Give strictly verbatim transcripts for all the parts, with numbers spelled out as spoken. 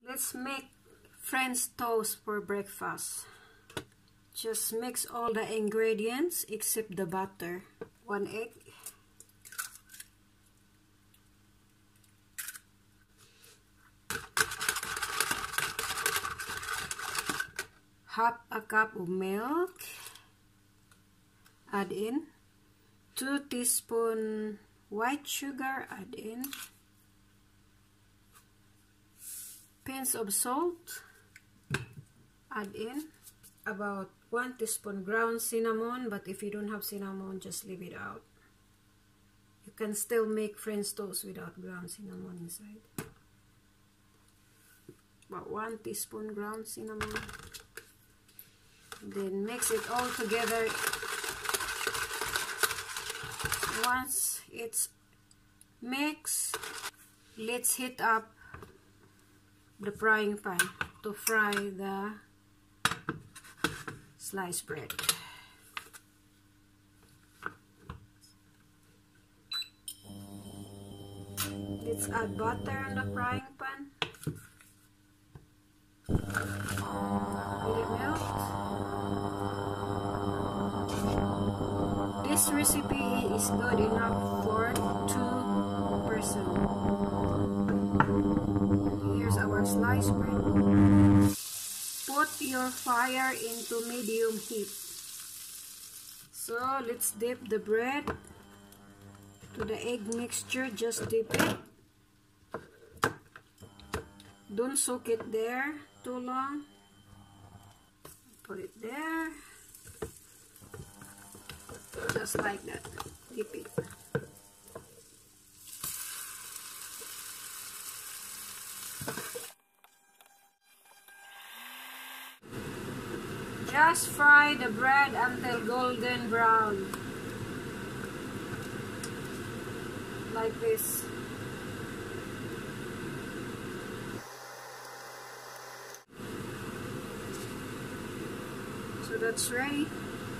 Let's make French toast for breakfast. Just mix all the ingredients except the butter. One egg. Half a cup of milk. Add in. Two teaspoons white sugar. Add in. Pinch of salt. Add in. About one teaspoon ground cinnamon, but if you don't have cinnamon, just leave it out. You can still make French toast without ground cinnamon inside. About one teaspoon ground cinnamon. Then mix it all together. Once it's mixed, let's heat up the frying pan to fry the sliced bread. Let's add butter on the frying pan. Let it melt. This recipe is good enough for two persons. Here's our sliced bread. Put your fire into medium heat. So let's dip the bread to the egg mixture. Just dip it. Don't soak it there too long. Put it there. Just like that. Dip it. Just fry the bread until golden brown. Like this. So that's ready.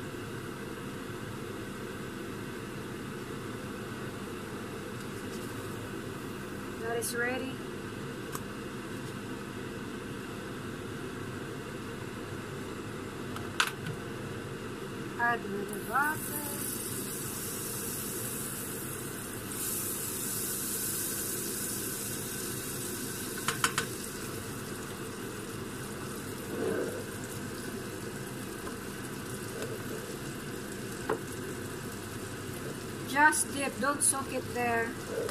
That is ready. Add with the butter. Just dip, don't soak it there.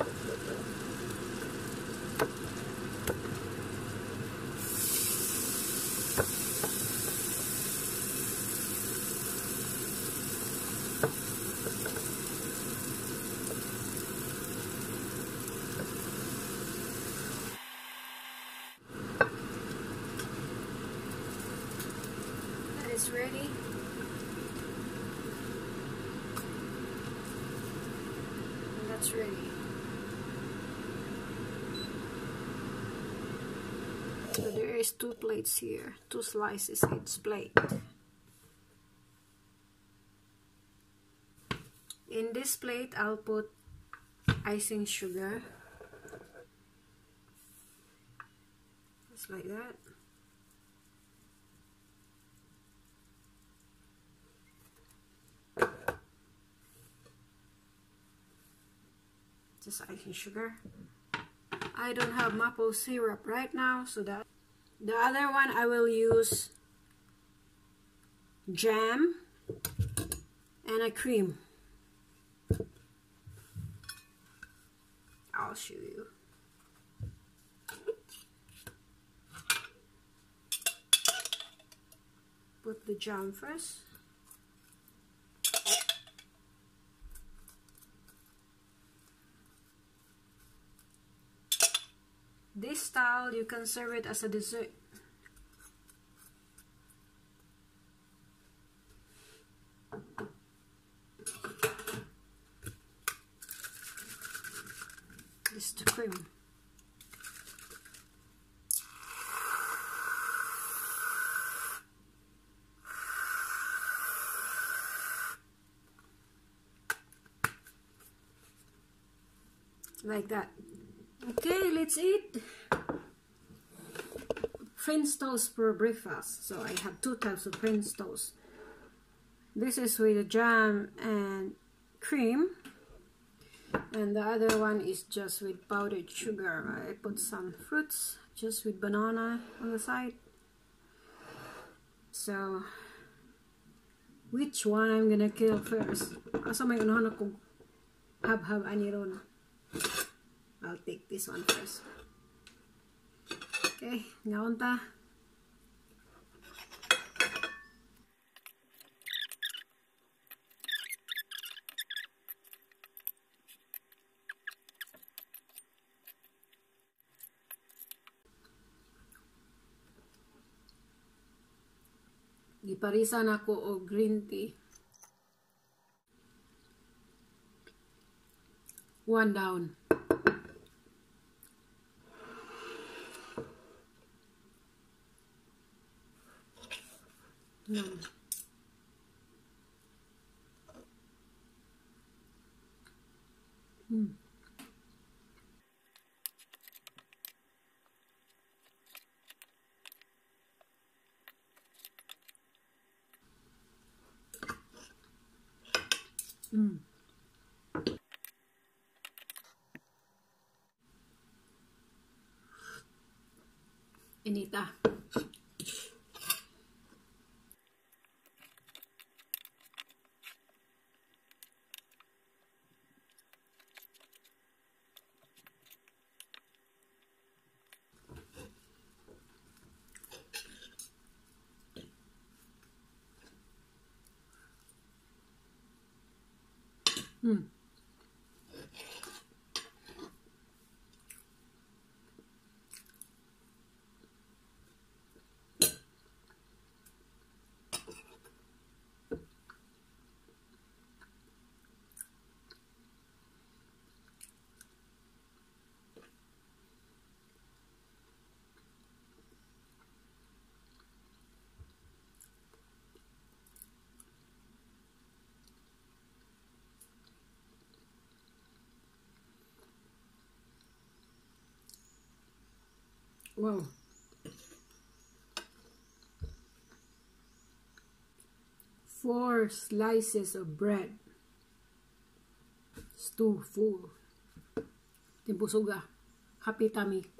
Is ready. And that's ready. So there is two plates here, two slices each plate. In this plate, I'll put icing sugar. Just like that. Just icing sugar. I don't have maple syrup right now, so that the other one I will use jam and a cream. I'll show you. Put the jam first. This style, you can serve it as a dessert. This is the cream. Like that. Okay, let's eat. French toast for breakfast. So I have two types of French toast. This is with jam and cream, and the other one is just with powdered sugar. I put some fruits just with banana on the side. So which one I'm gonna kill first? Asa may unahan ako hab-hab ani ron. I'll take this one first. Okay, ngaon ta. Giparisan ako og green tea. One down. No. Mm. Mm. Inita. Mm. Wow. Four slices of bread. It's too full. Timpusuga. Happy tummy.